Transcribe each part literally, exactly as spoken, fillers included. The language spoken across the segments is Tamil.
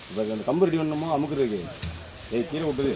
இப்போ அந்த கம்பு ரெடி பண்ணணுமோ அமுக்குறதுக்கு ஏய் கீழே விட்டுது.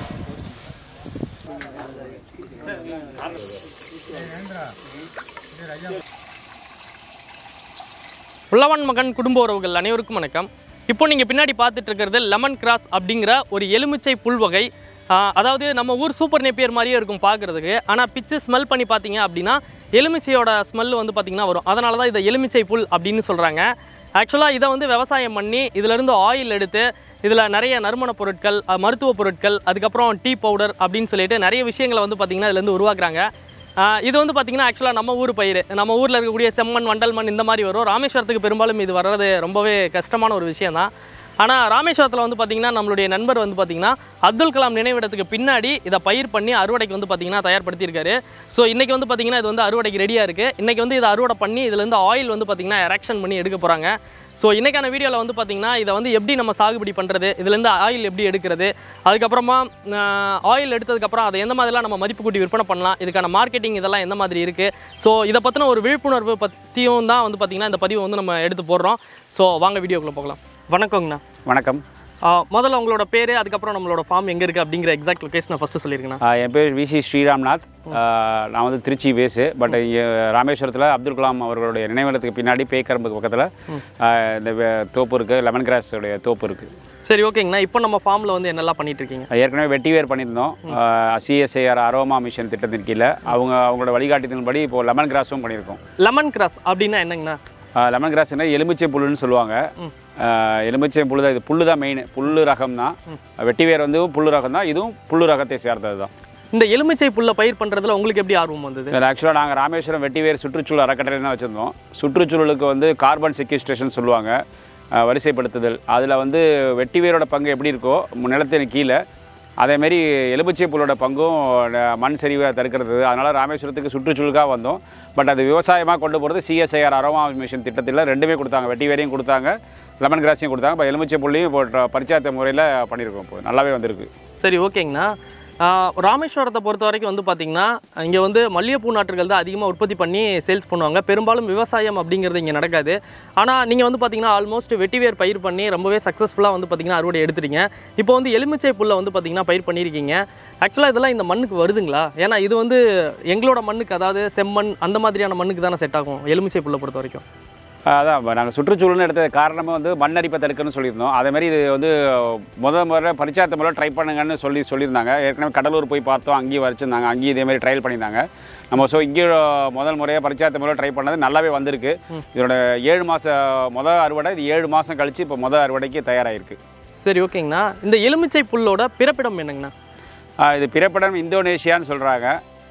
புலவன் மகன் குடும்ப உறவுகள் அனைவருக்கும் வணக்கம். இப்போ நீங்கள் பின்னாடி பார்த்துட்டு இருக்கிறது லெமன் கிராஸ் அப்படிங்கிற ஒரு எலுமிச்சை புல் வகை. அதாவது நம்ம ஊர் சூப்பர் நேப்பியர் மாதிரியே இருக்கும் பார்க்குறதுக்கு. ஆனால் பிச்சு ஸ்மெல் பண்ணி பார்த்தீங்க அப்படின்னா எலுமிச்சையோட ஸ்மெல் வந்து பார்த்திங்கன்னா வரும். அதனால தான் இதை எலுமிச்சை புல் அப்படின்னு சொல்கிறாங்க. ஆக்சுவலாக இதை வந்து விவசாயம் பண்ணி இதிலேருந்து ஆயில் எடுத்து இதில் நிறைய நறுமண பொருட்கள், மருத்துவ பொருட்கள், அதுக்கப்புறம் டீ பவுடர் அப்படின்னு சொல்லிட்டு நிறைய விஷயங்களை வந்து பார்த்திங்கன்னா இதுலேருந்து உருவாக்குறாங்க. இது வந்து பார்த்திங்கன்னா ஆக்சுவலாக நம்ம ஊர் பயிர், நம்ம ஊரில் இருக்கக்கூடிய செம்மண், வண்டல் மண் இந்த மாதிரி வரும். ராமேஸ்வரத்துக்கு பெரும்பாலும் இது வர்றது ரொம்பவே கஷ்டமான ஒரு விஷயம் தான். ஆனால் ராமேஸ்வரத்தில் வந்து பார்த்திங்கன்னா நம்மளுடைய நண்பர் வந்து பார்த்திங்கன்னா அப்துல் கலாம் நினைவிடத்துக்கு பின்னாடி இதை பயிர் பண்ணி அறுவடைக்கு வந்து பார்த்திங்கன்னா தயார்படுத்தியிருக்காரு. ஸோ இன்றைக்கி வந்து பார்த்திங்கன்னா இது வந்து அறுவடைக்கு ரெடியாக இருக்குது. இன்றைக்கி வந்து இதை அறுவடை பண்ணி இதுலேருந்து ஆயில் வந்து பார்த்திங்கன்னா எரெக்ஷன் பண்ணி எடுக்க போகிறாங்க. ஸோ இன்றைக்கான வீடியோவில் வந்து பார்த்திங்கன்னா இதை வந்து எப்படி நம்ம சாகுபடி பண்ணுறது, இதுலேருந்து ஆயில் எப்படி எடுக்கிறது, அதுக்கப்புறமா ஆயில் எடுத்ததுக்கப்புறம் அதை எந்த மாதிரிலாம் நம்ம மதிப்பு கூட்டி விற்பனை பண்ணலாம், இதுக்கான மார்க்கெட்டிங் இதெல்லாம் எந்த மாதிரி இருக்குது, ஸோ இதை பற்றின ஒரு விழிப்புணர்வு பற்றியும் தான் வந்து பார்த்திங்கன்னா இந்த பதிவை வந்து நம்ம எடுத்து போடுறோம். ஸோ வாங்க வீடியோக்குள்ளே போகலாம். வணக்கங்கண்ணா. வணக்கம். முதல்ல உங்களோட பேர், அதுக்கப்புறம் நம்மளோட ஃபார்ம் எங்கே இருக்குது அப்படிங்கிற எக்ஸாக்ட் லொகேஷனை ஃபஸ்ட்டு சொல்லியிருக்கேன். என் பேர் விசி ஸ்ரீராம்நாத். நான் வந்து திருச்சி பேஸு. பட் இங்கே ராமேஸ்வரத்தில் அப்துல் கலாம் அவர்களுடைய நினைவிடத்துக்கு பின்னாடி பேக்கரம்புக்கு பக்கத்தில் இந்த தோப்பு இருக்குது, லெமன் கிராஸோடைய தோப்பு இருக்குது. சரி, ஓகேங்கண்ணா. இப்போ நம்ம ஃபார்மில் வந்து என்னெல்லாம் பண்ணிட்டு இருக்கீங்க? ஏற்கனவே வெட்டிவேர் பண்ணியிருந்தோம். சிஎஸ்ஐஆர் அரோமா மிஷன் திட்டத்தின் கீழே அவங்க அவங்களோட வழிகாட்டுதலின்படி இப்போது லெமன் கிராஸும் பண்ணியிருக்கோம். லெமன் கிராஸ் அப்படின்னா என்னங்கண்ணா? லெமன் கிராஸ்னா எலுமிச்சை புல்லுன்னு சொல்லுவாங்க. எலுமிச்சை புல்லு தான், இது புல்லு தான் மெயின், புல்லு ரகம் தான். வெட்டிவேர் வந்து புல்லு ரகம் தான், இதுவும் புல்லு ரகத்தை சேர்ந்தது தான். இந்த எலுமிச்சை புல்லை பயிர் பண்ணுறதுல உங்களுக்கு எப்படி ஆர்வம் வந்தது? ஆக்சுவலாக நாங்கள் ராமேஸ்வரம் வெட்டிவேர் சுற்றுச்சூழல் அறக்கட்டளை தான் வச்சுருந்தோம். சுற்றுச்சூழலுக்கு வந்து கார்பன் செக்யூஸ்ட்ரேஷன் சொல்லுவாங்க, வரிசைப்படுத்துதல். அதில் வந்து வெட்டிவேரோட பங்கு எப்படி இருக்கோ நிலத்தின் கீழே, அதேமாரி எலுமிச்சை புல்லோட பங்கும் மண் சரிவை தடுக்கிறது. அதனால் ராமேஸ்வரத்துக்கு சுற்றுச்சூழலுக்காக வந்தோம். பட் அது விவசாயமாக கொண்டு போகிறது சிஎஸ்ஐஆர் அரோமா மிஷன் திட்டத்தில் ரெண்டுமே கொடுத்தாங்க. வெட்டிவேரையும் கொடுத்தாங்க, லெமன் கிராஸையும் கொடுத்தாங்க. இப்போ எலுமிச்சை புள்ளையும் இப்போ பரிச்சார்த்த முறையில் பண்ணியிருக்கோம். இப்போ நல்லாவே வந்திருக்கு. சரி, ஓகேங்கண்ணா. ராமேஸ்வரத்தை பொறுத்த வரைக்கும் வந்து பார்த்திங்கன்னா இங்கே வந்து மல்லிகைப்பூ நாற்றுகள் தான் அதிகமாக உற்பத்தி பண்ணி சேல்ஸ் பண்ணுவாங்க. பெரும்பாலும் விவசாயம் அப்படிங்கிறது இங்கே நடக்காது. ஆனால் நீங்கள் வந்து பார்த்திங்கன்னா ஆல்மோஸ்ட் வெட்டிவேர் பயிர் பண்ணி ரொம்பவே சக்ஸஸ்ஃபுல்லாக வந்து பார்த்திங்கன்னா அறுவடை எடுத்துட்டீங்க. இப்போ வந்து எலுமிச்சை புல்லை வந்து பார்த்திங்கன்னா பயிர் பண்ணியிருக்கீங்க. ஆக்சுவலாக இதெல்லாம் இந்த மண்ணுக்கு வருதுங்களா? ஏன்னா இது வந்து எங்களோட மண்ணுக்கு, அதாவது செம்மண் அந்த மாதிரியான மண்ணுக்கு தானே செட் ஆகும் எலுமிச்சை புல்லை பொறுத்த வரைக்கும். அதான் நாங்கள் சுற்றுச்சூழல்னு எடுத்த காரணமாக வந்து மண்ணரிப்பை தடுக்கணும்னு சொல்லியிருந்தோம். அதேமாதிரி இது வந்து முதல் முறை பரிச்சார்த்த முறை ட்ரை பண்ணுங்கன்னு சொல்லி சொல்லியிருந்தாங்க. ஏற்கனவே கடலூர் போய் பார்த்தோம், அங்கேயும் வரைச்சிருந்தாங்க, அங்கேயும் இதேமாதிரி ட்ரையல் பண்ணியிருந்தாங்க நம்ம. ஸோ இங்கே முதல் முறையாக பரிச்சார்த்த முறை ட்ரை பண்ணது நல்லாவே வந்திருக்கு. இதோட ஏழு மாதம் முதல் அறுவடை, இது ஏழு மாதம் கழித்து இப்போ முதல் அறுவடைக்கு தயாராகிருக்கு. சரி, ஓகேங்கண்ணா. இந்த எலுமிச்சை புல்லோட பிறப்பிடம் என்னங்கண்ணா? இது பிறப்பிடம் இந்தோனேஷியான்னு சொல்கிறாங்க.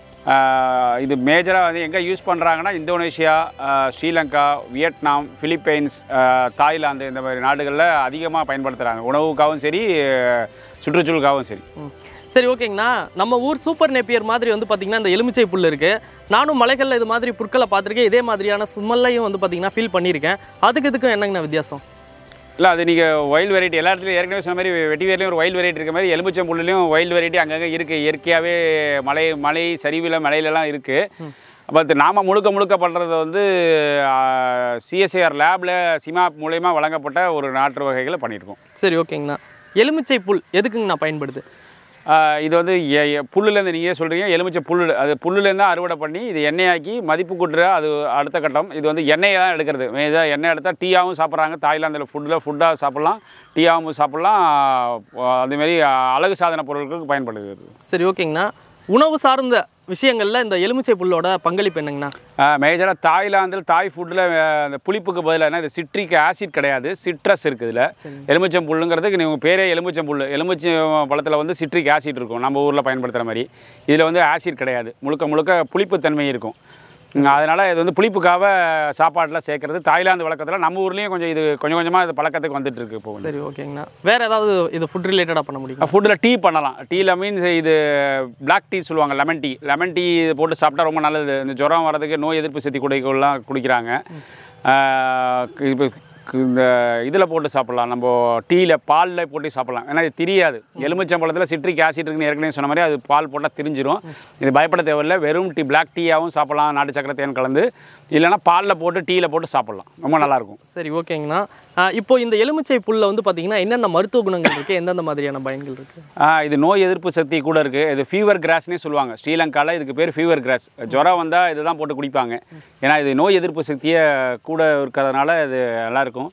இது மேஜராக வந்து எங்கே யூஸ் பண்ணுறாங்கன்னா Indonesia, Sri Lanka, Vietnam, Philippines, Thailand இந்த மாதிரி நாடுகளில் அதிகமாக பயன்படுத்துகிறாங்க. உணவுக்காகவும் சரி, சுற்றுச்சூழலுக்காகவும் சரி. சரி, ஓகேங்கண்ணா. நம்ம ஊர் சூப்பர் நேப்பியர் மாதிரி வந்து பார்த்திங்கன்னா இந்த எலுமிச்சை புல் இருக்குது. நானும் மலைகளில் இது மாதிரி புற்களை பார்த்துருக்கேன். இதே மாதிரியான ஸ்மெல்லையும் வந்து பார்த்திங்கன்னா ஃபீல் பண்ணியிருக்கேன். அதுக்கு இதுக்கும் என்னங்கண்ணா வித்தியாசம்? இல்லை, அது நீங்கள் வைல்டு வெரைட்டி எல்லா இடத்துலையும் ஏற்கனவே சொன்ன மாதிரி வெட்டிவேர்லேயும் ஒரு வைல்டு வெரைட்டி இருக்க மாதிரி எலுமிச்சம் புல்லுலையும் வைல்டு வெரைட்டி அங்கங்கே இருக்குது. இயற்கையாகவே மலை மலை சரிவில் மலையிலலாம் இருக்குது. பட் நாம் முழுக்க முழுக்க பண்ணுறது வந்து சிஎஸ்ஐஆர் லேபில் சிமாப் மூலயமா வழங்கப்பட்ட ஒரு நாட்டு வகைகளை பண்ணியிருக்கோம். சரி, ஓகேங்கண்ணா. எலுமிச்சை புல் எதுக்குங்கண்ணா பயன்படுது? இது வந்து புல்லுலேருந்து நீங்கள் சொல்கிறீங்க, எலுமிச்சை புல், அது புல்லுலேருந்து தான் அறுவடை பண்ணி இது எண்ணெயாக்கி மதிப்பு கூட்டுற அது அடுத்த கட்டம். இது வந்து எண்ணெயை தான் எடுக்கிறது. மேஜாக எண்ணெய் எடுத்தால் டீயாகவும் சாப்பிட்றாங்க. தாய்லாந்தில் ஃபுட்டில் ஃபுட்டாக சாப்பிட்லாம், டீயாகவும் சாப்பிட்லாம். அதேமாரி அழகு சாதன பொருட்களுக்கு பயன்படுகிறது. சரி, ஓகேங்கண்ணா. உணவு சார்ந்த விஷயங்களில் இந்த எலுமிச்சை புல்லோட பங்களிப்பு என்னங்கண்ணா? மேஜராக தாய்லாந்தில் தாய் ஃபுட்டில் அந்த புளிப்புக்கு பதிலாக இது சிட்ரிக் ஆசிட் கிடையாது, சிட்ரஸ் இருக்குது. இதில் எலுமிச்சம் புல்லுங்கிறதுக்கு நீங்கள் பேரே எலுமிச்சம் புல். எலுமிச்சம் பழத்தில் வந்து சிட்ரிக் ஆசிட் இருக்கும், நம்ம ஊரில் பயன்படுத்துகிற மாதிரி. இதில் வந்து ஆசிட் கிடையாது, முழுக்க முழுக்க புளிப்புத்தன்மை இருக்கும். அதனால் இது வந்து புளிப்புக்காக சாப்பாட்டில் சேர்க்குறது. தாய்லாந்து வழக்கத்தில் நம்ம ஊர்லேயும் கொஞ்சம் இது கொஞ்சம் கொஞ்சமாக இது பழக்கத்துக்கு வந்துட்டு இருக்கு இப்போ. சரி, ஓகேங்கண்ணா. வேறு ஏதாவது இது ஃபுட் ரிலேட்டடாக பண்ண முடியும்? ஃபுட்டில் டீ பண்ணலாம். டீயில் மீன்ஸ் இது பிளாக் டீ சொல்லுவாங்க, லெமன் டீ. லெமன் டீ போட்டு சாப்பிட்டா ரொம்ப நல்லது. இந்த ஜுரம் வரதுக்கு, நோய் எதிர்ப்பு சக்தி குடிக்கலாம் குடிக்கிறாங்க. இப்போ இந்த இதில் போட்டு சாப்பிட்லாம், நம்ம டீயில் பாலில் போட்டு சாப்பிட்லாம். ஏன்னா இது தெரியாது. எலுமிச்சம்பழத்தில் சிட்ரிக் ஆசிட் இருக்குன்னு ஏற்கனவே சொன்ன மாதிரி அது பால் போட்டால் திரிஞ்சிரும். இது பயப்பட தேவையில்லை. வெறும் டீ பிளாக் டீயாகவும் சாப்பிட்லாம், நாட்டு சக்கரை தேன் கலந்து, இல்லைனா பாலில் போட்டு டீயில் போட்டு சாப்பிட்லாம். ரொம்ப நல்லாயிருக்கும். சரி, ஓகேங்கண்ணா. இப்போ இந்த எலுமிச்சை புல்ல வந்து பார்த்தீங்கன்னா என்னென்ன மருத்துவ குணங்கள் இருக்குது, எந்தெந்த மாதிரியான பயன்கள் இருக்குது? இது நோய் எதிர்ப்பு சக்தி கூட இருக்குது. இது ஃபீவர் கிராஸ்னே சொல்லுவாங்க. ஸ்ரீலங்காவில் இதுக்கு பேர் ஃபீவர் கிராஸ். ஜுரம் வந்தால் இதை தான் போட்டு குடிப்பாங்க. ஏன்னா இது நோய் எதிர்ப்பு சக்தியை கூட இருக்கிறதுனால இது நல்லாயிருக்கும்.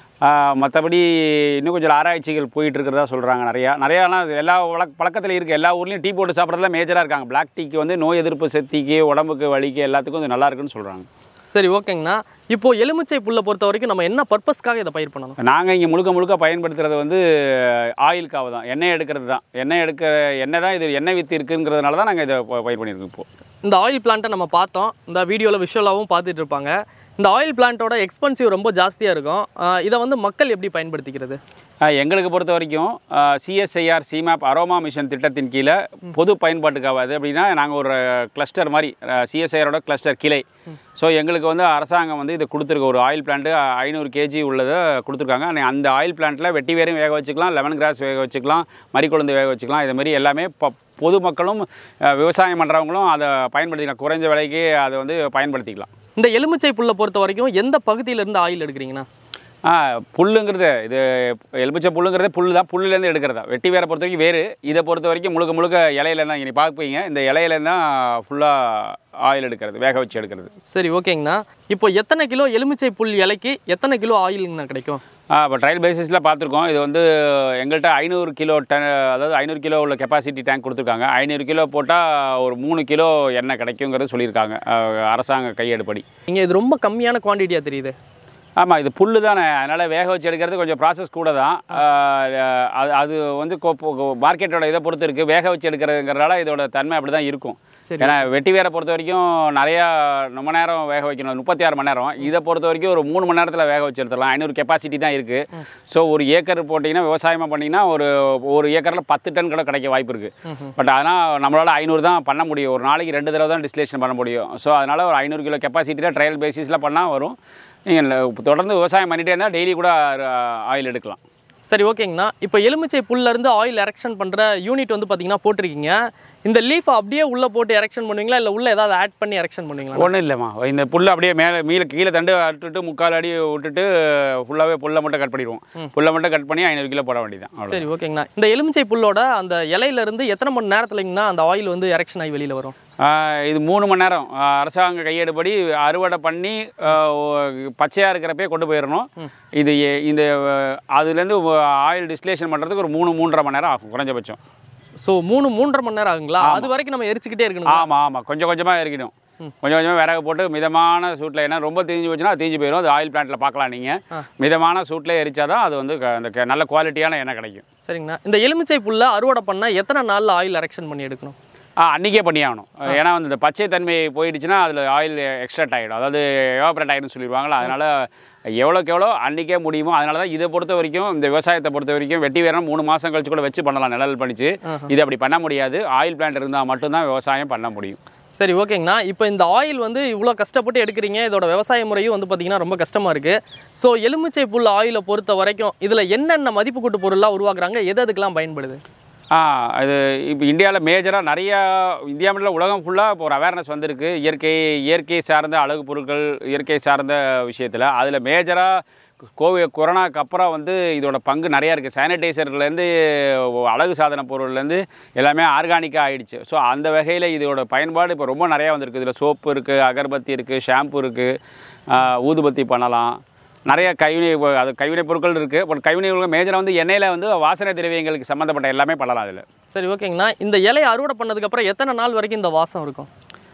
மற்றபடி இன்னும் கொஞ்சம் ஆராய்ச்சிகள் போயிட்டு இருக்கிறதா சொல்கிறாங்க. நிறையா நிறையாலாம் எல்லா வழக்க பழக்கத்தில் இருக்குது. எல்லா ஊர்லேயும் டீ போட்டு சாப்பிட்றதுல மேஜராக இருக்காங்க. பிளாக் டீக்கு வந்து நோய் எதிர்ப்பு சக்திக்கு, உடம்புக்கு, வலிக்கு எல்லாத்துக்கும் இது நல்லா இருக்குன்னு சொல்கிறாங்க. சரி, ஓகேங்கண்ணா. இப்போது எலுமிச்சை புல்லை பொறுத்த வரைக்கும் நம்ம என்ன பர்பஸ்க்காக இதை பயிர் பண்ணணும்? நாங்கள் இங்கே முழுக்க முழுக்க பயன்படுத்துகிறது வந்து ஆயிலுக்காக தான், எண்ணெய் எடுக்கிறது தான். எண்ணெய் எடுக்க எண்ணெய் தான் இது எண்ணெய் வித்து இருக்குங்கிறதுனால தான் நாங்கள் இதை பயிர் பண்ணியிருக்கோம். இப்போது இந்த ஆயில் பிளான்ட்டை நம்ம பார்த்தோம், இந்த வீடியோவில் விஷுவலாகவும் பார்த்துட்டு இருப்பாங்க. இந்த ஆயில் பிளான்ட்டோட எக்ஸ்பென்சிவ் ரொம்ப ஜாஸ்தியாக இருக்கும். இதை வந்து மக்கள் எப்படி பயன்படுத்திக்கிறது? எங்களுக்கு பொறுத்த வரைக்கும் சிஎஸ்ஐஆர் சிமேப் அரோமா மிஷன் திட்டத்தின் கீழே பொது பயன்பாட்டுக்காக அது அப்படின்னா நாங்கள் ஒரு கிளஸ்டர் மாதிரி, சிஎஸ்ஐஆரோட கிளஸ்டர் கிளை. ஸோ எங்களுக்கு வந்து அரசாங்கம் வந்து இதை கொடுத்துருக்க ஒரு ஆயில் பிளான்ட்டு ஐநூறு கேஜி உள்ளதை கொடுத்துருக்காங்க. அந்த ஆயில் பிளான்ட்டில் வெட்டி வேரையும் வேக வச்சுக்கலாம், லெமன் கிராஸ் வேக வச்சுக்கலாம், மறிக்குழந்து வேக வச்சுக்கலாம். இதுமாதிரி எல்லாமே ப பொதுமக்களும் விவசாயம் பண்ணுறவங்களும் அதை பயன்படுத்திக்கலாம். குறைஞ்ச விலைக்கு அதை வந்து பயன்படுத்திக்கலாம். இந்த எலுமிச்சை புல்லை பொறுத்த வரைக்கும் எந்த பகுதியிலேருந்து ஆயில் எடுக்கிறீங்கன்னா? ஆ புல்லுங்கிறது இது எலுமிச்சை புல்லுங்கிறது புல் தான். புல்லுலேருந்து எடுக்கிறதா. வெட்டி வேரை பொறுத்த வரைக்கும் வேறு. இதை பொறுத்த வரைக்கும் முழுக்க முழுக்க இலையிலேருந்து தான். இனி பார்ப்பீங்க, இந்த இலையிலேருந்து தான் ஃபுல்லாக ஆயில் எடுக்கிறது, வேக வச்சு எடுக்கிறது. சரி, ஓகேங்கண்ணா. இப்போ எத்தனை கிலோ எலுமிச்சை புல் இலைக்கு எத்தனை கிலோ ஆயிலுங்கண்ணா கிடைக்கும்? ஆ இப்போ ட்ரையல் பேசிஸில் பார்த்துருக்கோம். இது வந்து எங்கள்கிட்ட ஐநூறு கிலோ டன், அதாவது ஐநூறு கிலோ உள்ள கெப்பாசிட்டி டேங்க் கொடுத்துருக்காங்க. ஐநூறு கிலோ போட்டால் ஒரு மூணு கிலோ எண்ணெய் கிடைக்குங்கிறது சொல்லியிருக்காங்க அரசாங்க கையேடுப்படி. நீங்கள் இது ரொம்ப கம்மியான குவான்டிட்டியாக தெரியுது. ஆமாம், இது புல் தானே, அதனால் வேக வச்சு எடுக்கிறது கொஞ்சம் ப்ராசஸ் கூட தான். அது அது வந்து மார்க்கெட்டோட இதை பொறுத்து இருக்குது. வேக வச்சு எடுக்கிறதுங்கிறனால இதோட தன்மை அப்படி தான் இருக்கும். ஏன்னா வெட்டி வேரை பொறுத்த வரைக்கும் நிறையா ரொம்ப நேரம் வேக வைக்கணும், முப்பத்தி ஆறு மணி நேரம். இதை பொறுத்த வரைக்கும் ஒரு மூணு மணி நேரத்தில் வேக வச்சு எடுத்துடலாம். ஐநூறு கெப்பாசிட்டி தான் இருக்குது. ஸோ ஒரு ஏக்கர் போட்டிங்கன்னா, விவசாயமாக பண்ணிங்கன்னா ஒரு ஒரு ஏக்கரில் பத்து டன் கூட கிடைக்க வாய்ப்பு இருக்குது. பட் ஆனால் நம்மளால் ஐநூறு தான் பண்ண முடியும். ஒரு நாளைக்கு ரெண்டு தடவை தான் டிஸ்டிலேஷன் பண்ண முடியும். ஸோ அதனால் ஒரு ஐநூறு கிலோ கெப்பாசிட்டியில் ட்ரையல் பேசிஸில் பண்ணால் வரும். நீங்கள் தொடர்ந்து விவசாயம் பண்ணிகிட்டே இருந்தால் டெய்லி கூட ஆயில் எடுக்கலாம். சரி, ஓகேங்கண்ணா. இப்போ எலுமிச்சை புல்லேருந்து ஆயில் எரெக்ஷன் பண்ணுற யூனிட் வந்து பார்த்தீங்கன்னா போட்டிருக்கீங்க. இந்த லீஃப் அப்படியே உள்ளே போட்டு எரெக்ஷன் பண்ணுவீங்களா, இல்லை உள்ளே ஏதாவது ஆட் பண்ணி எரெக்ஷன் பண்ணுவீங்களா? ஒன்றும் இல்லைம்மா, இந்த புல்லை அப்படியே மேலே மீள கீழே தண்டு விட்டுட்டு முக்கால் அடி விட்டுட்டு ஃபுல்லாகவே புல்லை மட்டும் கட் பண்ணிடுவோம். புல்லை மட்டும் கட் பண்ணி ஐநூறு கிலோ போட வேண்டியதான். சரி, ஓகேங்கண்ணா. இந்த எலுமிச்சை புல்லோட அந்த இலையிலேருந்து எத்தனை மணி நேரத்துலங்கண்ணா அந்த ஆயில் வந்து எரெக்ஷன் ஆகி வெளியில் வரும்? இது மூணு மணி நேரம். அரசாங்க கையேடுபடி அறுவடை பண்ணி பச்சையாக இருக்கிறப்பே கொண்டு போயிடணும். இது இந்த அதுலேருந்து ஆயில் டிஸ்டிலேஷன் பண்ணுறதுக்கு ஒரு மூணு மூன்றரை மணி நேரம் ஆகும் குறைஞ்சபட்சம். ஸோ மூணு மூன்றரை மணி நேரம் ஆகுங்களா? அது வரைக்கும் நம்ம எரிச்சிக்கிட்டே இருக்கணும்? ஆமாம் ஆமாம், கொஞ்சம் கொஞ்சமாக எரிக்கணும். கொஞ்சம் கொஞ்சமாக விறகு போட்டு மிதமான சூட்டில், ஏன்னா ரொம்ப தீஞ்சு போச்சுன்னா தீஞ்சு போயிடும். அது ஆயில் பிளான்ட்டில் பார்க்கலாம் நீங்கள். மிதமான சூட்டில் எரிச்சா தான் அது வந்து அந்த நல்ல குவாலிட்டியான எண்ணெய் கிடைக்கும். சரிங்கண்ணா. இந்த எலுமிச்சை புல்லை அறுவடை பண்ணால் எத்தனை நாளில் ஆயில் எரெக்ஷன் பண்ணி எடுக்கணும்? ஆ அன்றைக்கே பண்ணி ஆகணும். ஏன்னா வந்து இந்த பச்சை தன்மை போயிடுச்சுன்னா அதில் ஆயில் எக்ஸ்ட்ராக்ட் ஆகிடும், அதாவது எவாப்ரேட் ஆகிடும்னு சொல்லிடுவாங்களா. அதனால் எவ்வளோக்கு எவ்வளோ அன்றைக்கே முடியுமோ. அதனால தான் இதை பொறுத்த வரைக்கும், இந்த விவசாயத்தை பொறுத்த வரைக்கும் வெட்டி வேரம் மூணு மாதம் கழிச்சு கூட வச்சு பண்ணலாம், நிழல் பண்ணிச்சு. இது அப்படி பண்ண முடியாது. ஆயில் பிளான்ட் இருந்தால் மட்டும்தான் விவசாயம் பண்ண முடியும். சரி, ஓகேங்கண்ணா. இப்போ இந்த ஆயில் வந்து இவ்வளோ கஷ்டப்பட்டு எடுக்கிறீங்க, இதோட விவசாய முறையும் வந்து பார்த்திங்கன்னா ரொம்ப கஷ்டமாக இருக்குது. ஸோ எலுமிச்சை புல் ஆயிலை பொறுத்த வரைக்கும் இதில் என்னென்ன மதிப்பு கூட்டு பொருளாக உருவாக்குறாங்க, எது அதுக்கெல்லாம் பயன்படுது? ஆ அது இப்போ இந்தியாவில் மேஜராக நிறையா, இந்தியா மட்டும் உலகம் ஃபுல்லாக இப்போ ஒரு அவேர்னஸ் வந்திருக்கு இயற்கை இயற்கை சார்ந்த அழகு பொருட்கள், இயற்கை சார்ந்த விஷயத்தில். அதில் மேஜராக கோவிட் கொரோனாக்கு அப்புறம் வந்து இதோட பங்கு நிறையா இருக்குது. சானிடைசர்லேருந்து அழகு சாதன பொருள்லேருந்து எல்லாமே ஆர்கானிக்காக ஆகிடுச்சு. ஸோ அந்த வகையில் இதோட பயன்பாடு இப்போ ரொம்ப நிறையா வந்திருக்கு. இதில் சோப்பு இருக்குது, அகர்பத்தி இருக்குது, ஷாம்பு இருக்குது, ஊதுபத்தி பண்ணலாம், நிறைய கைவினை அது கைவினை பொருட்கள் இருக்குது. பட் கைவினை பொருட்கள் மேஜராக வந்து எண்ணெயில் வந்து வாசனை திரவியங்களுக்கு சம்மந்தப்பட்ட எல்லாமே பண்ணலாம் அதில். சரி, ஓகேங்கண்ணா. இந்த இலையை அறுவடை பண்ணதுக்கப்புறம் எத்தனை நாள் வரைக்கும் இந்த வாசம் இருக்கும்?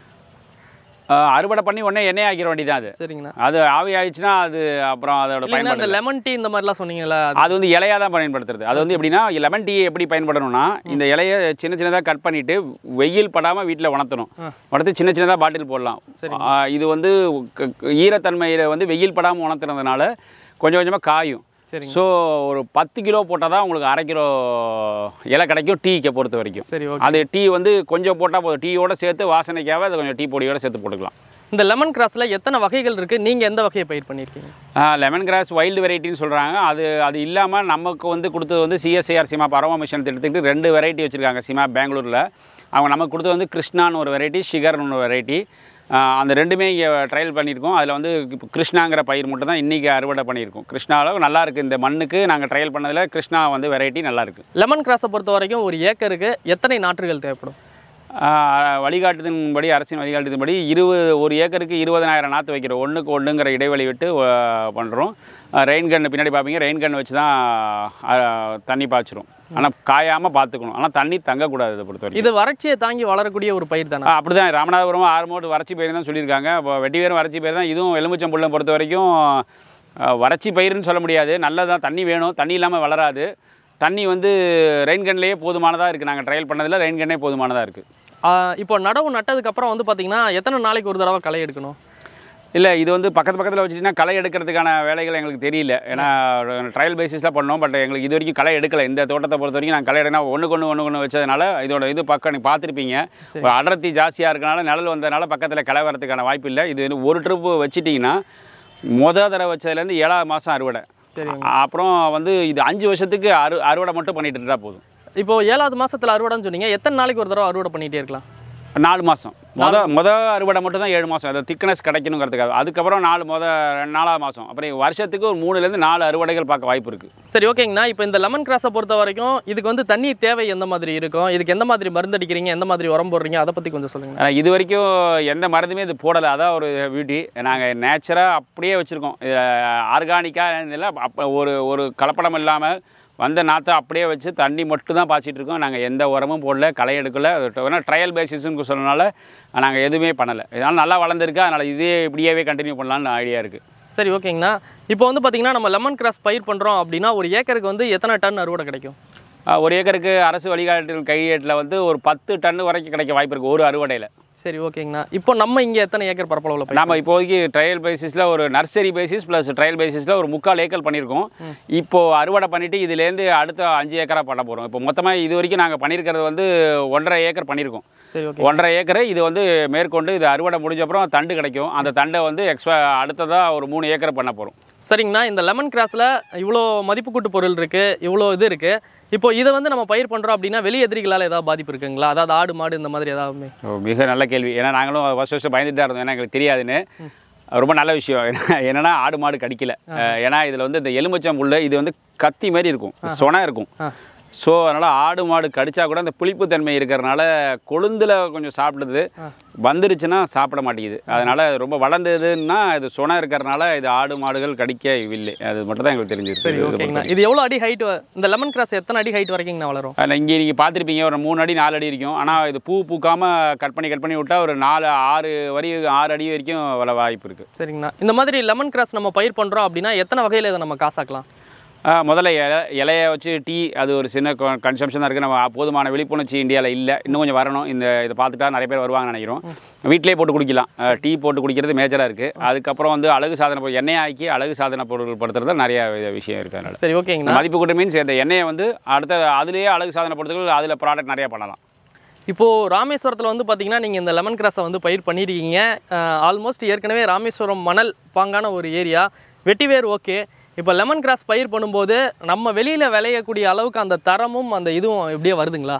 அறுவடை பண்ணி உடனே எண்ணெய் ஆக்கிற வேண்டியதான் அது. சரிங்கண்ணா. அது ஆவி ஆயிடுச்சுன்னா அது அப்புறம் அதோட பயன்பாடு. இந்த லெமன் டீ இந்த மாதிரிலாம் சொன்னீங்களா, அது வந்து இலையாக தான் பயன்படுத்துறது. அது வந்து எப்படின்னா, லெமன் டீ எப்படி பயன்படணும்னா, இந்த இலையை சின்ன சின்னதாக கட் பண்ணிவிட்டு வெயில் படாமல் வீட்டில் உணர்த்தணும். உணர்த்து சின்ன சின்னதாக பாட்டில் போடலாம். இது வந்து ஈரத்தன்மையில் வந்து வெயில் படாமல் உணர்த்துறதுனால கொஞ்சம் கொஞ்சமாக காயும். சரிங்க. ஸோ ஒரு பத்து கிலோ போட்டால் தான் உங்களுக்கு அரை கிலோ இலை கிடைக்கும் டீக்கு பொறுத்த வரைக்கும். சரி, ஓகே. அது டீ வந்து கொஞ்சம் போட்டால் போதும், டீயோட சேர்த்து வாசனைக்காக அது கொஞ்சம் டீ பொடியோட சேர்த்து போட்டுக்கலாம். இந்த லெமன் கிராஸில் எத்தனை வகைகள் இருக்குது, நீங்கள் எந்த வகையை பயிர் பண்ணியிருக்கீங்க? லெமன் கிராஸ் வைல்டு வெரைட்டின்னு சொல்கிறாங்க. அது அது இல்லாமல் நமக்கு வந்து கொடுத்தது வந்து சிஎஸ்ஐஆர் சிமா அரோமா மிஷன் திட்டத்துக்கு ரெண்டு வெரைட்டி வச்சுருக்காங்க சிமா பெங்களூரில். அவங்க நமக்கு கொடுத்தது வந்து கிருஷ்ணான்னு ஒரு வெரைட்டி, ஷிகர்னு ஒரு வெரைட்டி. அந்த ரெண்டுமே இங்கே ட்ரையல் பண்ணியிருக்கோம். அதில் வந்து இப்போ கிருஷ்ணாங்கிற பயிர் மட்டும் தான் இன்றைக்கி அறுவடை பண்ணியிருக்கோம். கிருஷ்ணாவில் நல்லாயிருக்கு, இந்த மண்ணுக்கு நாங்கள் ட்ரையல் பண்ணதில் கிருஷ்ணா வந்து வெரைட்டி நல்லாயிருக்கு. லெமன் கிராஸை பொறுத்த வரைக்கும் ஒரு ஏக்கருக்கு எத்தனை நாற்றுகள் தேவைப்படும்? வழிகாட்டுதின்படி, அரசின் வழிகாட்டுதின்படி இருபது ஒரு ஏக்கருக்கு இருபதனாயிரம் நாற்று வைக்கிறோம். ஒன்றுக்கு ஒன்றுங்கிற இடைவெளி விட்டு பண்ணுறோம். ரெயின் கன்று பின்னாடி பார்ப்பீங்க, ரெயின் கன்று வச்சு தான் தண்ணி பாய்ச்சிரும். ஆனால் காயாமல் பார்த்துக்கணும். ஆனால் தண்ணி தங்கக்கூடாது. இதை பொறுத்த வரைக்கும் இது வறட்சியை தாங்கி வளரக்கூடிய ஒரு பயிர் தானே? அப்படி தான் ராமநாதபுரம் ஆறுமோட்டு வறட்சி பயிர் தான் சொல்லியிருக்காங்க. இப்போ வெட்டிவேரும் வறட்சி பயிர் தான். இதுவும் எலுமிச்சம்புல்லை பொறுத்த வரைக்கும் வறட்சி பயிர்னு சொல்ல முடியாது. நல்லதான், தண்ணி வேணும், தண்ணி இல்லாமல் வளராது. தண்ணி வந்து ரெயின் கன்லேயே போதுமானதாக இருக்குது. நாங்கள் ட்ரையல் பண்ணதில் ரெயின் கன்னே போதுமானதாக இருக்குது. இப்போ நடவு நட்டதுக்கப்புறம் வந்து பார்த்திங்கன்னா எத்தனை நாளைக்கு ஒரு தடவை களை எடுக்கணும்? இல்லை, இது வந்து பக்கத்து பக்கத்தில் வச்சுட்டிங்கன்னா களை எடுக்கிறதுக்கான வேலைகள் எங்களுக்கு தெரியல. ஏன்னா ட்ரையல் பேசிஸில் பண்ணோம். பட் எங்களுக்கு இது வரைக்கும் களை எடுக்கலை. இந்த தோட்டத்தை பொறுத்த வரைக்கும் நாங்கள் களை எடுக்கணும் ஒன்று கொண்டு ஒன்று கொண்டு வச்சதுனால இதோட இது பக்கம் நீங்கள் பார்த்துருப்பீங்க, அடர்த்தி ஜாஸ்தியாக இருக்கனால நிழல் வந்ததுனால பக்கத்தில் களை வரதுக்கான வாய்ப்பு இல்லை. இது ஒரு ட்ரிப்பு வச்சுட்டிங்கன்னா மொதல் தடவை வச்சதுலேருந்து ஏழாவது மாதம் அறுவடை. அப்புறம் வந்து இது அஞ்சு வருஷத்துக்கு அறு அறுவடை மட்டும் பண்ணிட்டு இருந்தால் போதும். இப்போது ஏழாவது மாதத்தில் அறுவடைன்னு சொன்னீங்க, எத்தனை நாளைக்கு ஒரு தடவை அறுவடை பண்ணிகிட்டே இருக்கலாம்? நாலு மாதம். மொதல் மொதல் அறுவடை மட்டும் தான் ஏழு மாதம். அது திக்னஸ் கிடைக்கணுங்கிறதுக்காக. அதுக்கப்புறம் நாலு மொதல் ரெண்டு நாலாவது மாதம். அப்புறம் வருஷத்துக்கு ஒரு மூணுலேருந்து நாலு அறுவடைகள் பார்க்க வாய்ப்பு இருக்குது. சரி, ஓகேங்கண்ணா. இப்போ இந்த லெமன் கிராஸை பொறுத்த வரைக்கும் இதுக்கு வந்து தண்ணீர் தேவை எந்த மாதிரி இருக்கும், இதுக்கு எந்த மாதிரி மருந்து அடிக்கிறீங்க, எந்த மாதிரி உரம் போடுறீங்க, அதை பற்றி கொஞ்சம் சொல்லுங்கள். இது வரைக்கும் எந்த மருந்துமே இது போடலை. அதான் ஒரு பியூட்டி. நாங்கள் நேச்சராக அப்படியே வச்சுருக்கோம். ஆர்கானிக்காக இல்லை, அப்போ ஒரு ஒரு கலப்படம் இல்லாமல் வந்த நாற்றை அப்படியே வச்சு தண்ணி மட்டும் தான் பாய்ச்சிட்டு இருக்கோம். நாங்கள் எந்த உரமும் போடல, களை எடுக்கலை. ஏன்னா ட்ரையல் பேசிஸ்ன்னு சொன்னனால நாங்கள் எதுவுமே பண்ணலை. இதனால் நல்லா வளர்ந்துருக்கு. அதனால் இதே இப்படியே கண்டினியூ பண்ணலான்னு ஐடியா இருக்குது. சரி, ஓகேங்கண்ணா. இப்போ வந்து பார்த்திங்கன்னா நம்ம லெமன் கிராஸ் பயிர் பண்ணுறோம் அப்படின்னா ஒரு ஏக்கருக்கு வந்து எத்தனை டன் அறுவடை கிடைக்கும்? ஒரு ஏக்கருக்கு அரசு வழிகாட்டு கையேட்டில் வந்து ஒரு பத்து டன் வரைக்கும் கிடைக்க வாய்ப்பு இருக்குது ஒரு அறுவடையில். சரி, ஓகேங்கண்ணா. இப்போ நம்ம இங்கே எத்தனை ஏக்கர் பரப்பளவில்? நம்ம இப்போதைக்கு ட்ரையல் பேசிஸில் ஒரு நர்சரி பேசிஸ் ப்ளஸ் ட்ரையல் பேசிஸில் ஒரு முக்கால் ஏக்கர் பண்ணியிருக்கோம். இப்போது அறுவடை பண்ணிவிட்டு இதுலேருந்து அடுத்த அஞ்சு ஏக்கராக பண்ண போகிறோம். இப்போ மொத்தமாக இது வரைக்கும் நாங்கள் பண்ணியிருக்கிறது வந்து ஒன்றரை ஏக்கர் பண்ணியிருக்கோம். சரி, ஓகே. ஒன்றரை ஏக்கர் இது வந்து மேற்கொண்டு இது அறுவடை முடிஞ்ச அப்புறம் தண்டு கிடைக்கும். அந்த தண்டை வந்து எக்ஸ்ட்ரா அடுத்ததாக ஒரு மூணு ஏக்கர் பண்ண போகிறோம். சரிங்கண்ணா. இந்த லெமன் கிராஸில் இவ்வளோ மதிப்பு கூட்டு பொருள் இருக்குது, இவ்வளோ இது இருக்குது. இப்போ இதை வந்து நம்ம பயிர் பண்ணுறோம் அப்படின்னா வெளி எதிரிகளால் ஏதாவது பாதிப்பு இருக்குங்களா? அதாவது ஆடு மாடு இந்த மாதிரி ஏதாவது? மிக நல்ல கேள்வி. ஏன்னா நாங்களும் ஃபஸ்ட் ஃபஸ்ட்டு பயந்துட்டு தான் இருந்தோம். ஏன்னா எங்களுக்கு தெரியாதுன்னு. ரொம்ப நல்ல விஷயம். என்னென்னா ஆடு மாடு கடிக்கல. ஏன்னா இதில் வந்து இந்த எலுமிச்சம்புல் இது வந்து கத்தி மாதிரி இருக்கும், சொனை இருக்கும். ஸோ அதனால் ஆடு மாடு கடிச்சா கூட அந்த புளிப்பு தன்மை இருக்கிறனால கொழுந்தில் கொஞ்சம் சாப்பிடுது, வந்துருச்சுன்னா சாப்பிட மாட்டேங்குது. அதனால் ரொம்ப வளர்ந்ததுன்னா இது சொனை இருக்கிறனால இது ஆடு மாடுகள் கடிக்க இல்லை. அது மட்டும் தான் எங்களுக்கு தெரிஞ்சிருக்கு. சரி, ஓகேங்கண்ணா. இது எவ்வளோ அடி ஹைட்? இந்த லெமன் கிராஸ் எத்தனை அடி ஹைட் வரைக்குங்கண்ணா வளரும்? அதில் இங்கே நீங்கள் பார்த்துருப்பீங்க ஒரு மூணு அடி நாலு அடி இருக்கும். ஆனால் இது பூ பூக்காமல் கட் பண்ணி கட் பண்ணி விட்டால் ஒரு நாலு ஆறு வரி ஆறு அடி வரைக்கும் வள வாய்ப்பு இருக்குது. சரிங்கண்ணா. இந்த மாதிரி லெமன் கிராஸ் நம்ம பயிர் பண்ணுறோம் அப்படின்னா எத்தனை வகையில் இதை நம்ம காசாக்கலாம்? முதல்ல இலை இலையை வச்சு டீ, அது ஒரு சின்ன கன்சம்ஷன் தான் இருக்குது. நம்ம போதுமான விழிப்புணர்ச்சி இந்தியாவில் இல்லை, இன்னும் கொஞ்சம் வரணும். இந்த இதை பார்த்துட்டா நிறைய பேர் வருவாங்கன்னு நினைக்கிறோம். வீட்டிலே போட்டு குடிக்கலாம். டீ போட்டு குடிக்கிறது மேஜராக இருக்குது. அதுக்கப்புறம் வந்து அழகு சாதன பொருள் எண்ணெய் ஆக்கி அழகு சாதன பொருட்கள் படுத்துறது நிறைய விஷயம் இருக்குது. அதனால் சரி, ஓகேங்கண்ணா. மதிப்பு கூட்டு மீன்ஸ் இந்த எண்ணெயை வந்து அடுத்த அதுலேயே அழகு சாதன பொருட்கள் அதில் ப்ராடக்ட் நிறையா பண்ணலாம். இப்போது ராமேஸ்வரத்தில் வந்து பார்த்திங்கன்னா நீங்கள் இந்த லெமன் கிராஸை வந்து பயிர் பண்ணியிருக்கீங்க. ஆல்மோஸ்ட் ஏற்கனவே ராமேஸ்வரம் மணல் பாங்கான ஒரு ஏரியா, வெட்டிவேர் ஓகே. இப்போ லெமன் கிராஸ் பயிர் பண்ணும்போது நம்ம வெளியில் விளையக்கூடிய அளவுக்கு அந்த தரமும் அந்த இதுவும் எப்படியே வருதுங்களா?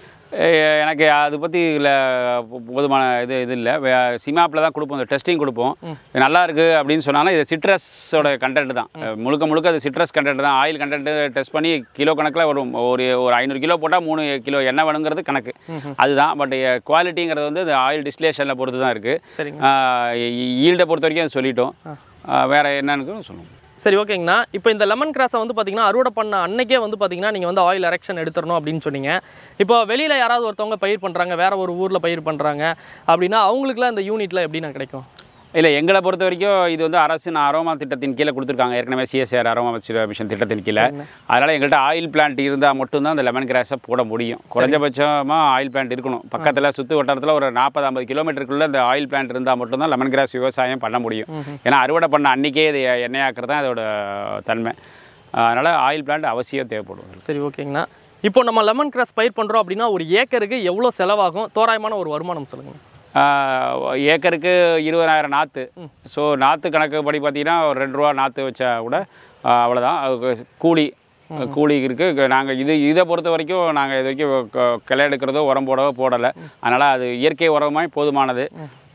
எனக்கு அதை பற்றி இல்லை போதுமான இது இது இல்லை. சிமாப்பில் தான் கொடுப்போம், இந்த டெஸ்டிங் கொடுப்போம். நல்லா இருக்குது அப்படின்னு சொன்னாலும் இது சிட்ரஸோட கண்டென்ட் தான், முழுக்க முழுக்க அது சிட்ரஸ் கண்டென்ட் தான். ஆயில் கண்டென்ட்டு டெஸ்ட் பண்ணி கிலோ கணக்கில் ஒரு ஒரு ஒரு ஐநூறு கிலோ போட்டால் மூணு கிலோ எண்ணெய் வேணுங்கிறது கணக்கு அதுதான். பட் குவாலிட்டிங்கிறது வந்து இந்த ஆயில் டிஸ்டிலேஷனில் பொறுத்து தான் இருக்குது. ஈல்டை பொறுத்த வரைக்கும் அது சொல்லிட்டோம். வேறு என்னன்னு சொல்லுவோம். சரி, ஓகேங்கண்ணா. இப்போ இந்த லெமன் கிராஸை வந்து பார்த்திங்கன்னா அறுவடை பண்ண அன்னைக்கே வந்து பார்த்திங்கன்னா நீங்கள் வந்து ஆயில் எரெக்ஷன் எடுத்துடணும் அப்படின்னு சொன்னீங்க. இப்போ வெளியில் யாராவது ஒருத்தவங்க பயிர் பண்ணுறாங்க, வேறு ஒரு ஊரில் பயிர் பண்ணுறாங்க அப்படின்னா அவங்களுக்குலாம் இந்த யூனிட்டில் எப்படின்னா கிடைக்கும்? இல்லை, எங்களை பொறுத்த வரைக்கும் இது வந்து அரசின் அரோமா திட்டத்தின் கீழே கொடுத்துருக்காங்க. ஏற்கனவே சிஎஸ்ஆர் அரோமா மிஷன் திட்டத்தின் கீழே. அதனால் எங்கள்கிட்ட ஆயில் பிளான்ட் இருந்தால் மட்டும்தான் அந்த லெமன் கிராஸை போட முடியும். குறைஞ்சபட்சமாக ஆயில் பிளான்ட் இருக்கணும். பக்கத்தில் சுற்று வட்டாரத்தில் ஒரு நாற்பது ஐம்பது கிலோமீட்டருக்குள்ளே அந்த ஆயில் பிளான்ட் இருந்தால் மட்டும்தான் லெமன் கிராஸ் விவசாயம் பண்ண முடியும். ஏன்னா அறுவடை பண்ண அன்றைக்கே இது எண்ணெயாக்குறது தான் அதோட தன்மை. அதனால் ஆயில் பிளான்ட் அவசியம் தேவைப்படும். சரி, ஓகேங்கண்ணா. இப்போ நம்ம லெமன் கிராஸ் பயிர் பண்ணுறோம் அப்படின்னா ஒரு ஏக்கருக்கு எவ்வளோ செலவாகும், தோராயமான ஒரு வருமானம் சொல்லுங்கள். ஏக்கருக்கு இருபதாயிரம் நாற்று. ஸோ நாற்று கணக்கு படி பார்த்தீங்கன்னா ஒரு ரெண்டு ரூபா நாற்று வச்சா கூட அவ்வளோதான். கூலி கூலி இருக்குது. நாங்கள் இது இதை பொறுத்த வரைக்கும் நாங்கள் இது வரைக்கும் கிளை எடுக்கிறதோ உரம் போடவோ போடலை. அதனால் அது இயற்கை உரமாய் போதுமானது.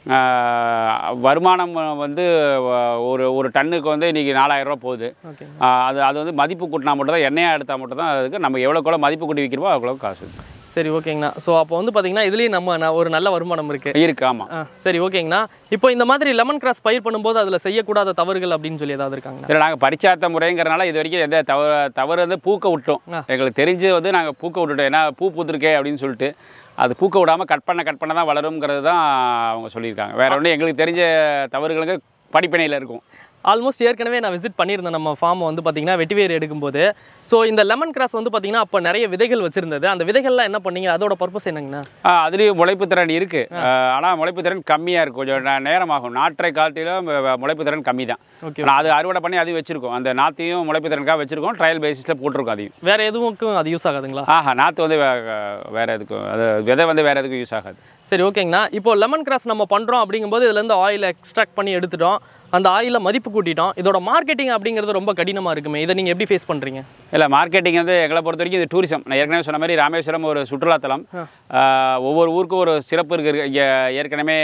வருமானம் வந்து ஒரு ஒரு டன்னுக்கு வந்து இன்றைக்கி நாலாயிரரூவா போகுது. அது அது வந்து மதிப்பு கூட்டினா மட்டும் தான், எண்ணெயாக எடுத்தால் மட்டும் தான் அதுக்கு நம்ம எவ்வளோக்குள்ள மதிப்பு கூட்டி விற்கிறோமோ அவ்வளோ காசு. சரி, ஓகேங்கண்ணா. ஸோ அப்போ வந்து பார்த்தீங்கன்னா இதுலேயும் நம்ம ஒரு நல்ல வருமானம் இருக்குது இருக்கு ஆமாம். சரி, ஓகேங்கண்ணா. இப்போ இந்த மாதிரி லெமன் கிராஸ் பயிர் பண்ணும்போது அதில் செய்யக்கூடாத தவறுகள் அப்படின்னு சொல்லி ஏதாவது இருக்காங்க? இல்லை, நாங்கள் பரிச்சார்த்த முறைங்கிறனால இது வரைக்கும் எந்த தவறு தவறு வந்து பூக்க விட்டோம். எங்களுக்கு தெரிஞ்சு வந்து நாங்கள் பூக்க விட்டுட்டோம். ஏன்னா பூ பூத்துருக்கே அப்படின்னு சொல்லிட்டு அது பூக்க விடாமல் கட் பண்ண கட் பண்ண தான் வளருங்கிறது தான் அவங்க சொல்லியிருக்காங்க. வேறு ஒன்றும் எங்களுக்கு தெரிஞ்ச தவறுகளுக்கு படிப்பினையில் இருக்கும். ஆல்மோஸ்ட் ஏற்கனவே நான் விசிட் பண்ணியிருந்தேன் நம்ம ஃபார்மை வந்து பார்த்திங்கன்னா வெட்டிவேர் எடுக்கும்போது. ஸோ இந்த லெமன் கிராஸ் வந்து பார்த்திங்கன்னா அப்போ நிறைய விதைகள் வச்சுருந்தது. அந்த விதைகள்லாம் என்ன பண்ணீங்க, அதோட பர்பஸ் என்னங்கண்ணா? அதுலேயும் முளைப்பு திறன் இருக்குது. ஆனால் முளைப்பு திறன் கம்மியாக இருக்கும், கொஞ்சம் நேரமாகும். நாற்றை காட்டிலும் முளைப்பு திறன் கம்மி தான். ஓகே, அது அறுவடை பண்ணி அதையும் வச்சுருக்கோம். அந்த நாற்றையும் முளைப்பு திறனுக்காக வச்சுருக்கோம். ட்ரையல் பேசிஸில் போட்டிருக்கோம். அதையும் வேறு எதுவுக்கும் அது யூஸ் ஆகாதுங்களா? ஆஹா, நாற்று வந்து வேறு எதுக்கும், அது விதை வந்து வேறு எதுக்கும் யூஸ் ஆகாது. சரி, ஓகேங்கண்ணா. இப்போ லெமன் கிராஸ் நம்ம பண்ணுறோம் அப்படிங்கும்போது இதுலேருந்து ஆயில் எக்ஸ்ட்ராக்ட் பண்ணி எடுத்துட்டோம், அந்த ஆயிலை மதிப்பு கூட்டிட்டோம். இதோட மார்க்கெட்டிங் அப்படிங்கிறது ரொம்ப கடினமாக இருக்குமே, இதை நீங்கள் எப்படி ஃபேஸ் பண்ணுறீங்க? இல்லை, மார்க்கெட்டிங் வந்து எங்களை பொறுத்த வரைக்கும் இது டூரிசம். நான் ஏற்கனவே சொன்ன மாதிரி ராமேஸ்வரம் ஒரு சுற்றுலாத்தலம். ஒவ்வொரு ஊருக்கும் ஒரு சிறப்பு இருக்குது. இங்கே ஏற்கனவே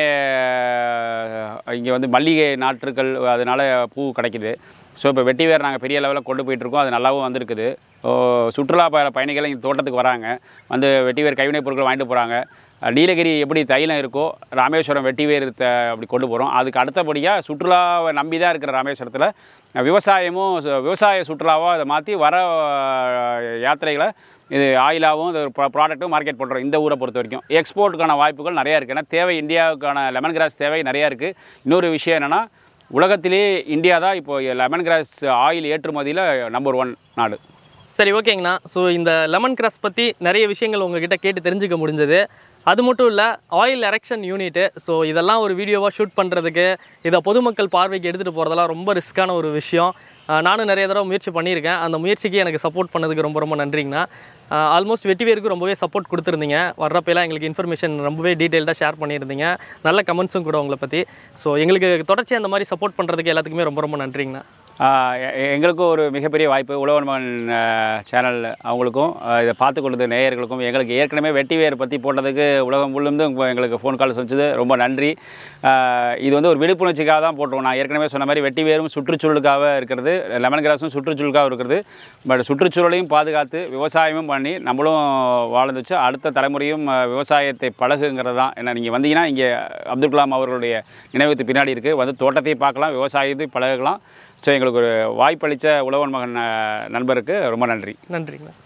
இங்கே வந்து மல்லிகை நாற்றுக்கள் அதனால் பூ கிடைக்கிது. ஸோ இப்போ வெட்டிவேர் நாங்கள் பெரிய லெவலில் கொண்டு போயிட்டுருக்கோம். அது நல்லாவும் வந்திருக்குது. சுற்றுலா ப பயணிகள் இங்கே தோட்டத்துக்கு வராங்க, வந்து வெட்டிவேர் கைவினைப் பொருட்கள் வாங்கிட்டு போகிறாங்க. நீலகிரி எப்படி தைலம் இருக்கோ ராமேஸ்வரம் வெட்டிவேர் த அப்படி கொண்டு போகிறோம். அதுக்கு அடுத்தபடியாக சுற்றுலாவை நம்பி தான் இருக்கிற ராமேஸ்வரத்தில் விவசாயமும் விவசாய சுற்றுலாவாக அதை மாற்றி வர யாத்திரைகளை இது ஆயிலாகவும் இது ப்ராடக்ட்டும் மார்க்கெட் பண்ணுறோம். இந்த ஊரை பொறுத்த வரைக்கும் எக்ஸ்போர்ட்டுக்கான வாய்ப்புகள் நிறையா இருக்குது. ஏன்னா தேவை, இந்தியாவுக்கான லெமன் கிராஸ் தேவை நிறையா இருக்குது. இன்னொரு விஷயம் என்னென்னா, உலகத்திலே இந்தியா தான் இப்போது லெமன் கிராஸ் ஆயில் ஏற்றுமதியில் நம்பர் ஒன் நாடு. சரி, ஓகேங்கண்ணா. ஸோ இந்த லெமன் கிராஸ் பற்றி நிறைய விஷயங்கள் உங்ககிட்ட கேட்டு தெரிஞ்சுக்க முடிஞ்சது. அது மட்டும் இல்லை, ஆயில் எரெக்ஷன் யூனிட்டு. ஸோ இதெல்லாம் ஒரு வீடியோவாக ஷூட் பண்ணுறதுக்கு, இதை பொதுமக்கள் பார்வைக்கு எடுத்துகிட்டு போகிறதெல்லாம் ரொம்ப ரிஸ்க்கான ஒரு விஷயம். நானும் நிறைய தடவை முயற்சி பண்ணியிருக்கேன். அந்த முயற்சிக்கு எனக்கு சப்போர்ட் பண்ணதுக்கு ரொம்ப ரொம்ப நன்றிங்கண்ணா. ஆல்மோஸ்ட் வெட்டிவேருக்கு ரொம்பவே சப்போர்ட் கொடுத்துருந்தீங்க. வர்றப்பெல்லாம் எங்களுக்கு இன்ஃபர்மேஷன் ரொம்பவே டீட்டெயில்டாக ஷேர் பண்ணியிருந்தீங்க. நல்ல கமெண்ட்ஸும் கூட உங்களை பற்றி. ஸோ எங்களுக்கு தொடர்ச்சி அந்த மாதிரி சப்போர்ட் பண்ணுறதுக்கு எல்லாத்துக்குமே ரொம்ப ரொம்ப நன்றிங்கண்ணா. எங்களுக்கும் ஒரு மிகப்பெரிய வாய்ப்பு. உழவன் மகன் சேனல் அவங்களுக்கும் இதை பார்த்து கொண்டது நேயர்களுக்கும் எங்களுக்கு ஏற்கனவே வெட்டிவேர் பற்றி போட்டதுக்கு உலகம் முழுந்தும் எங்களுக்கு ஃபோன் கால் சொன்னது ரொம்ப நன்றி. இது வந்து ஒரு விழிப்புணர்ச்சிக்காக தான் போட்டோம். நான் ஏற்கனவே சொன்ன மாதிரி வெட்டிவேரும் சுற்றுச்சூழலுக்காக இருக்கிறது, லெமன் கிராஸும் சுற்றுச்சூழலுக்காக இருக்கிறது. பட் சுற்றுச்சூழலையும் பாதுகாத்து விவசாயமும் பண்ணி நம்மளும் வாழ்ந்து வச்சு அடுத்த தலைமுறையும் விவசாயத்தை பழகுங்கிறது தான். ஏன்னா நீங்கள் வந்தீங்கன்னா இங்கே அப்துல் கலாம் அவர்களுடைய நினைவுக்கு பின்னாடி இருக்குது, வந்து தோட்டத்தை பார்க்கலாம், விவசாயத்தை பழகலாம். ஸோ எங்களுக்கு ஒரு வாய்ப்பளித்த உழவன் மகன் நண்பருக்கு ரொம்ப நன்றி. நன்றிங்கண்ணா.